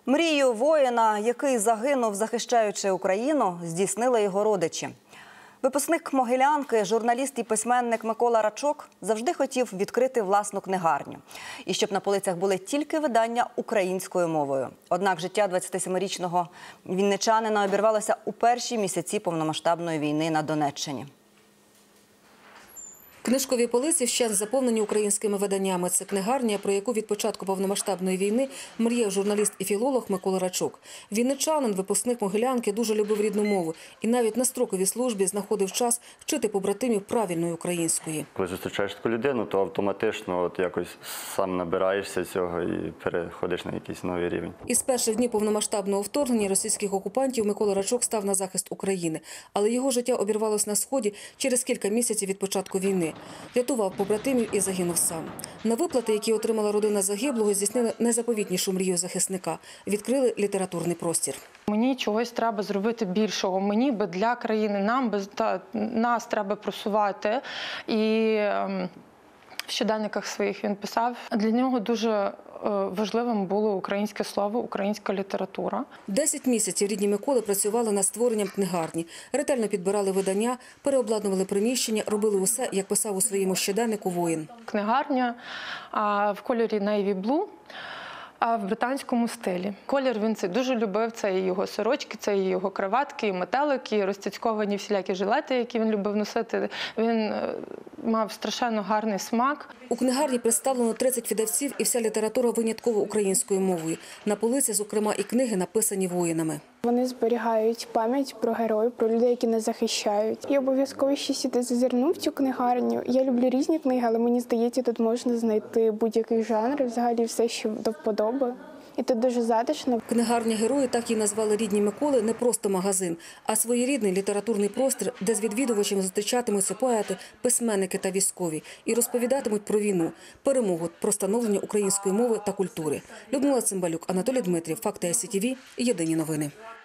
Мрію воїна, який загинув, захищаючи Україну, здійснили його родичі. Випускник Могилянки, журналіст і письменник Микола Рачок завжди хотів відкрити власну книгарню. І щоб на полицях були тільки видання українською мовою. Однак життя 27-річного вінничанина обірвалося у перші місяці повномасштабної війни на Донеччині. Книжкові полиці вщент заповнені українськими виданнями. Це книгарня, про яку від початку повномасштабної війни мріяв журналіст і філолог Микола Рачок. Вінничанин, випускник Могилянки, дуже любив рідну мову і навіть на строковій службі знаходив час вчити побратимів правильної української. Коли зустрічаєш таку людину, то автоматично якось сам набираєшся цього і переходиш на якийсь новий рівень. Із перших днів повномасштабного вторгнення російських окупантів Микола Рачок став на захист України. Але його життя обірвалось на Сході через кілька місяців від початку війни. Рятував побратимів і загинув сам. На виплати, які отримала родина загиблого, здійснили найзаповітнішу мрію захисника – відкрили літературний простір. Мені чогось треба зробити більшого. Мені би для країни, нас треба просувати. І в щоденниках своїх він писав. Для нього дуже важливим було українське слово, українська література. 10 місяців рідні Миколи працювали над створенням книгарні. Ретельно підбирали видання, переобладнували приміщення, робили усе, як писав у своєму щоденнику воїн. Книгарня в кольорі Navy Blue, а в британському стилі. Колір він це дуже любив, це і його сорочки, це і його краватки, і метелики, і розцяцьковані всілякі жилети, які він любив носити. Він мав страшенно гарний смак. У книгарні представлено 30 видавців і вся література винятково українською мовою. На полиці, зокрема, і книги, написані воїнами. Вони зберігають пам'ять про героїв, про людей, які нас захищають. І обов'язково ще сюди зазирну в цю книгарню. Я люблю різні книги, але мені здається, тут можна знайти будь-який жанр, взагалі все, що до вподоби. І тут дуже затишно. Книгарня «Герої», так її назвали рідні Миколи, не просто магазин, а своєрідний літературний простір, де з відвідувачами зустрічатимуться поети, письменники та військові і розповідатимуть про війну, перемогу, про становлення української мови та культури. Людмила Цимбалюк, Анатолій Дмитрів, Факти СІТВ, Єдині новини.